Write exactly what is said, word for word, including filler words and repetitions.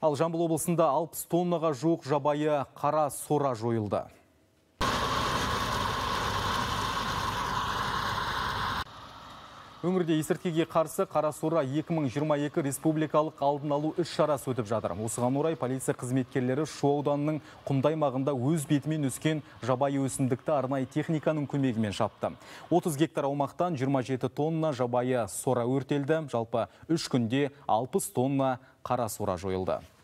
Ал Жамбыл облысында алпыс тоннаға жуық жабайы қара сора жойылды. Өңірде есірткіге қарсы қара сора екі мың жиырма екі республикалық алдын алу іс шарасы өтіп жатыр. Осыған орай полиция қызметкерлері Шу ауданының Құмдай аймағында өз бетімен өскен жабайы өсімдікті арнайы техниканың көмегімен шапты. отыз гектар аумақтан жиырма жеті тонна жабайы сора өртелді. Жалпы үш күнде алпыс тонна қара сора жойылды.